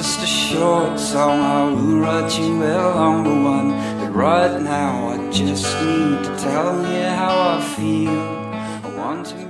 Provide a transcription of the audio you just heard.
just a short song. I will write you a longer one, but right now I just need to tell you how I feel. I want to